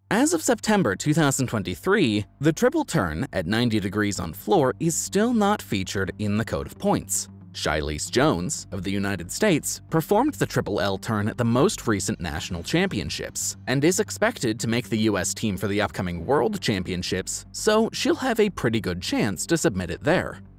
As of September 2023, the triple turn at 90 degrees on floor is still not featured in the code of points. Shilese Jones, of the United States, performed the triple L turn at the most recent national championships, and is expected to make the US team for the upcoming World Championships, so she'll have a pretty good chance to submit it there.